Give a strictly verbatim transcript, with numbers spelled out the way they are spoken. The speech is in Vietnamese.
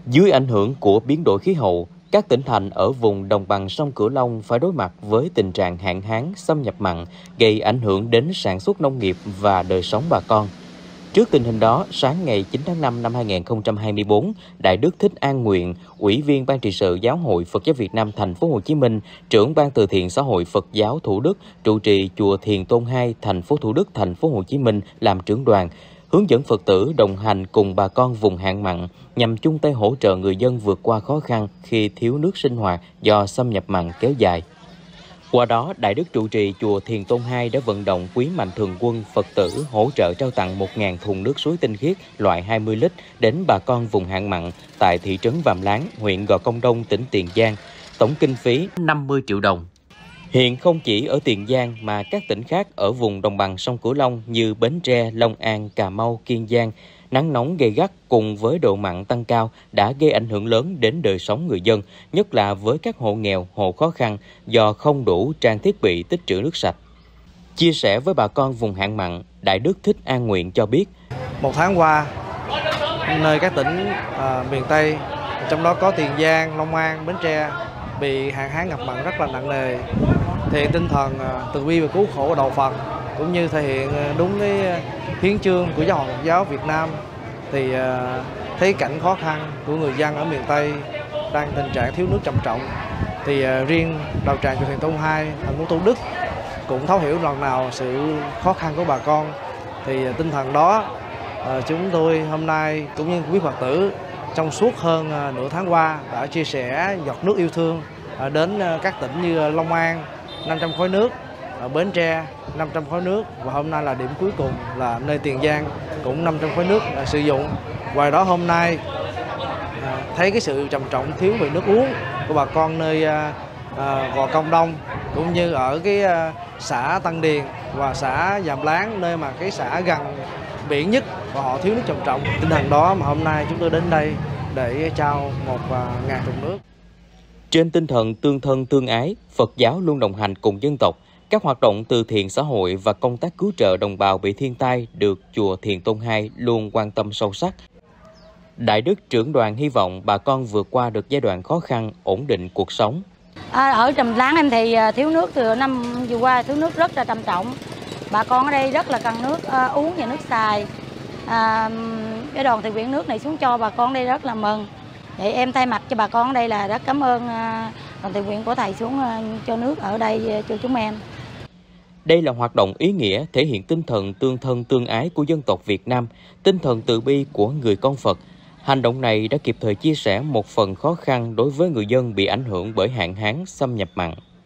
Dưới ảnh hưởng của biến đổi khí hậu, các tỉnh thành ở vùng đồng bằng sông Cửu Long phải đối mặt với tình trạng hạn hán, xâm nhập mặn, gây ảnh hưởng đến sản xuất nông nghiệp và đời sống bà con. Trước tình hình đó, sáng ngày chín tháng năm năm hai nghìn không trăm hai mươi tư, Đại đức Thích An Nguyện, Ủy viên Ban trị sự Giáo hội Phật giáo Việt Nam Thành phố Hồ Chí Minh, trưởng Ban từ thiện xã hội Phật giáo Thủ Đức, trụ trì chùa Thiền Tôn hai, thành phố Thủ Đức, thành phố Hồ Chí Minh làm trưởng đoàn, hướng dẫn Phật tử đồng hành cùng bà con vùng hạn mặn nhằm chung tay hỗ trợ người dân vượt qua khó khăn khi thiếu nước sinh hoạt do xâm nhập mặn kéo dài. Qua đó, Đại đức trụ trì chùa Thiền Tôn hai đã vận động quý mạnh thường quân Phật tử hỗ trợ trao tặng một nghìn thùng nước suối tinh khiết loại hai mươi lít đến bà con vùng hạn mặn tại thị trấn Vàm Láng, huyện Gò Công Đông, tỉnh Tiền Giang, tổng kinh phí năm mươi triệu đồng. Hiện không chỉ ở Tiền Giang mà các tỉnh khác ở vùng đồng bằng sông Cửu Long như Bến Tre, Long An, Cà Mau, Kiên Giang, nắng nóng gay gắt cùng với độ mặn tăng cao đã gây ảnh hưởng lớn đến đời sống người dân, nhất là với các hộ nghèo, hộ khó khăn do không đủ trang thiết bị tích trữ nước sạch. Chia sẻ với bà con vùng hạn mặn, Đại đức Thích An Nguyện cho biết: Một tháng qua, nơi các tỉnh à, miền Tây, trong đó có Tiền Giang, Long An, Bến Tre, bị hạn hán ngập mặn rất là nặng nề. Thể hiện tinh thần à, từ bi và cứu khổ của đạo Phật, cũng như thể hiện đúng cái hiến chương của Giáo hội Phật giáo Việt Nam, thì à, thấy cảnh khó khăn của người dân ở miền Tây đang tình trạng thiếu nước trầm trọng, thì à, riêng đạo tràng chùa Thiền Tôn hai, thành phố Thủ Đức cũng thấu hiểu lần nào sự khó khăn của bà con. Thì à, tinh thần đó à, chúng tôi hôm nay cũng như quý Phật tử trong suốt hơn à, nửa tháng qua đã chia sẻ giọt nước yêu thương à, đến à, các tỉnh như Long An năm trăm khối nước, ở Bến Tre năm trăm khối nước, và hôm nay là điểm cuối cùng là nơi Tiền Giang cũng năm trăm khối nước à, sử dụng. Ngoài đó hôm nay à, thấy cái sự trầm trọng thiếu về nước uống của bà con nơi à, à, Gò Công Đông, cũng như ở cái à, xã Tân Điền và xã Vàm Láng, nơi mà cái xã gần biển nhất và họ thiếu nước trầm trọng. Tinh thần đó mà hôm nay chúng tôi đến đây để trao một à, ngàn thùng nước. Trên tinh thần tương thân tương ái, Phật giáo luôn đồng hành cùng dân tộc. Các hoạt động từ thiện xã hội và công tác cứu trợ đồng bào bị thiên tai được chùa Thiền Tôn hai luôn quan tâm sâu sắc. Đại đức trưởng đoàn hy vọng bà con vượt qua được giai đoạn khó khăn, ổn định cuộc sống. À, ở Vàm Láng em thì thiếu nước từ năm vừa qua, thiếu nước rất là trầm trọng. Bà con ở đây rất là cần nước à, uống và nước xài. À, cái đoàn thiện nguyện nước này xuống cho bà con đây rất là mừng. Vậy em thay mặt cho bà con ở đây là rất cảm ơn à, đoàn thiện nguyện của thầy xuống à, cho nước ở đây cho chúng em. Đây là hoạt động ý nghĩa thể hiện tinh thần tương thân tương ái của dân tộc Việt Nam, tinh thần từ bi của người con Phật. Hành động này đã kịp thời chia sẻ một phần khó khăn đối với người dân bị ảnh hưởng bởi hạn hán xâm nhập mặn.